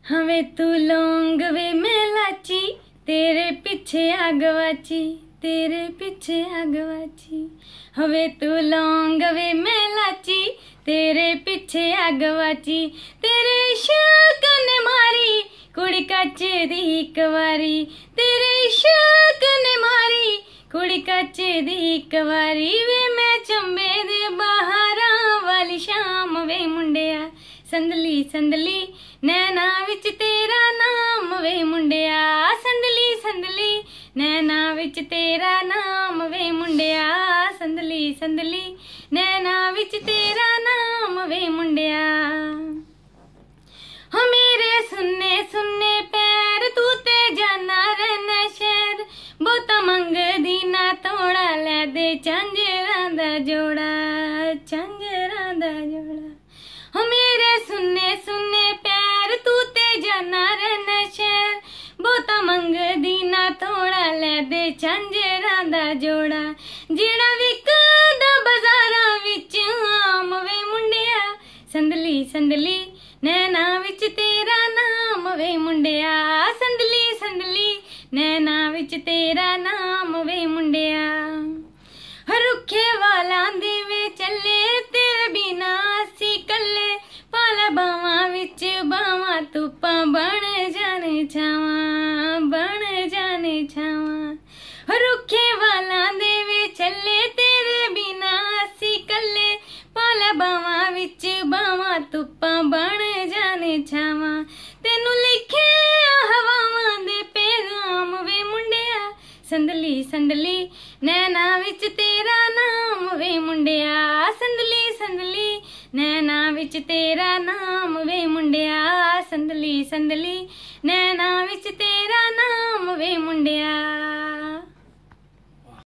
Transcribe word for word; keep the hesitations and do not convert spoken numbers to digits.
हवे तू लौंग वे मैं लाची, तेरे पीछे आगवाची, तेरे पीछे आगवाची। हवे तू लौंग वे मैं लाची, तेरे पीछे आगवाची। तेरे इश्क ने मारी कुड़ी कच दी इक वारी, तेरे इश्क ने मारी कुड़ी कच दी इक वारी। वे मैं चंबे दे बहारां वाली शाम वे मुंडिया, संदली संदली नैना विच तेरा नाम वे मुंडिया, संदली संदली नैना विच तेरा नाम वे मुंडिया, संदली संदली नैना विच तेरा नाम वे मुंडिया। हो मेरे सुन्ने सुन्ने पैर तू ते जाना रहना शहर, बहुता मंगदी ना तोड़ा लै दे झांजरां दा जोड़ा, झांजरां दा जोड़ा। हो मेरे सुन्ने सुन्ने पैर तू ते जाना रहना शहर, बहुता मंगदी ना थोड़ा लै दे झांजरां दा जोड़ा। जेड़ा विकदा बाजारां विच आम वे मुंडिया, संदली संदली नैना विच तेरा नाम वे मुंडिया, संदली संदली नैना विच तेरा नाम वे मुंडिया। रुखे वालां दे वे चले तेरे बिना असी कल्ले, पाला बावां विच बावां धुप्पां बण जाने छावां, बण जाने छावां। रुखे वालां दे वे चले तेरे बिना असी कल्ले, पाला बावां विच बावां धुप्पां बण जाने छावां। तेनू लिखे हवावां दे पैगाम वे मुंडिया, संदली संदली नैना विच तेरा नाम वे मुंडिया, संदली संदली नैना विच तेरा नाम वे मुंडिया, संदली संदली नैना विच तेरा नाम वे मुंडिया।